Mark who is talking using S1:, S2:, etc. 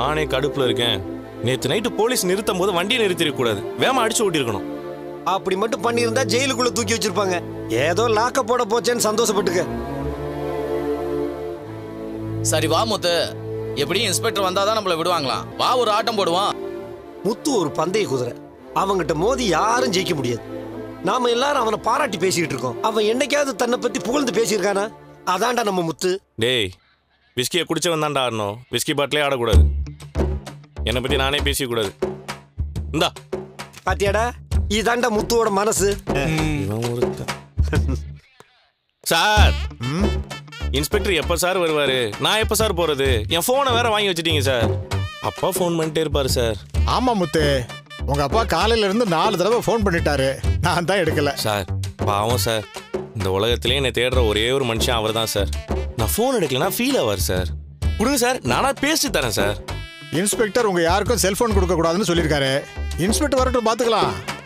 S1: நானே கடுப்புல இருக்கேன். நேத்து நைட்டு போலீஸ் நிறுத்தும் போது வண்டியை நிறுத்திருக்க கூடாது, வேமா அடிச்சு ஓட்டிருக்கணும்.
S2: அப்படி மட்டும் பண்ணியிருந்தா ஜெயிலுக்குள்ள தூக்கி வச்சிருப்பாங்க. ஏதோ லாக்க போட போச்சேன்னு சந்தோஷப்பட்டுக்க.
S3: சரி வா முத்து, எப்படியும் இன்ஸ்பெக்டர் வந்தாதான் நம்மள விடுவாங்களாம். வா ஒரு ஆட்டம் போடுவான்.
S2: முத்து ஒரு பந்தய குதிரை, அவங்கிட்ட மோதி யாரும் ஜெயிக்க முடியாது. நாம எல்லாரும் அவனை பாராட்டி பேசிக்கிட்டு இருக்கோம். அவன் என்னைக்காவது தன்னை பத்தி புகழ்ந்து பேசியிருக்கானா? அதான்டா நம்ம முத்து.
S1: டேய், விஸ்கியை குடிச்சவன் தான்டா ஆடணும், விஸ்கி பாட்டிலே ஆடக்கூடாது. என்னை பத்தி நானே பேசிக்கூடாது. இந்தா
S2: பாத்தியாடா, இதான்டா முத்துவோட மனசு.
S1: சார், இன்ஸ்பெக்டர் எப்ப சார் வருவாரு? நான் எப்ப சார் போறது? என் போனை வேற வாங்கி வச்சிட்டீங்க சார். அப்பா போன் பண்ணிட்டே இருப்பாரு சார்.
S4: ஆமா முத்து, உங்க அப்பா காலையில இருந்து 4 தடவை போன் பண்ணிட்டாரு, நான் தான் எடுக்கல.
S1: சார் பாவம் சார், இந்த உலகத்திலே என்னை தேடுற ஒரே ஒரு மனுஷன் அவர் தான் சார். நான் போன் எடுக்கலன்னா ஃபீல் ஆவார் சார். கொடுங்க சார், நானா பேசி தரேன் சார்.
S4: இன்ஸ்பெக்டர் உங்க யாருக்கும் செல்போன் கொடுக்க கூடாதுன்னு சொல்லியிருக்காரு. இன்ஸ்பெக்டர் வரட்டும், பாத்துக்கலாம்.